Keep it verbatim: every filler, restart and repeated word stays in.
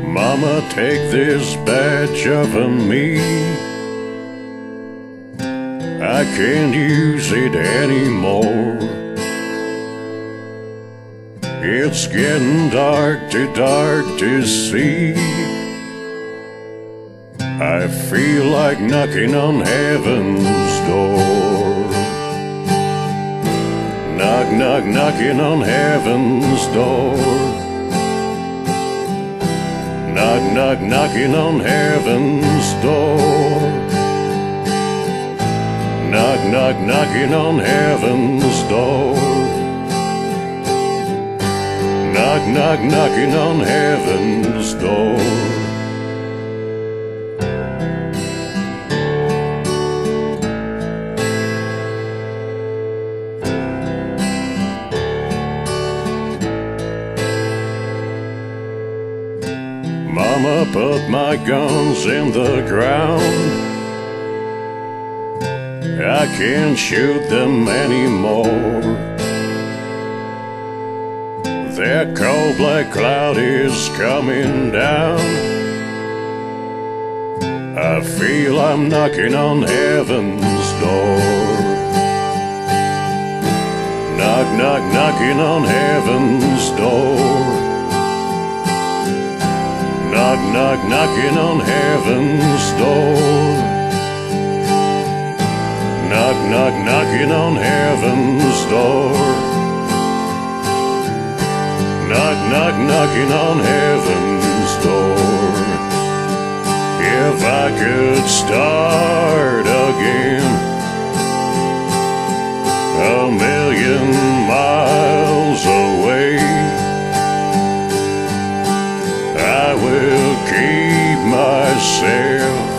Mama, take this badge off of me. I can't use it anymore. It's getting dark, too dark to see. I feel like knocking on heaven's door. Knock, knock, knocking on heaven's door. Knock, knock, knocking on heaven's door. Knock, knock, knocking on heaven's door. Knock, knock, knocking on heaven's door. Mama, put my guns in the ground. I can't shoot them anymore. That cold black cloud is coming down. I feel I'm knocking on heaven's door. Knock, knock, knocking on heaven's door. Knock, knock, knocking on heaven's door. Knock, knock, knocking on heaven's door. Knock, knock, knocking on heaven's door. If I could start again a million miles away, I will keep myself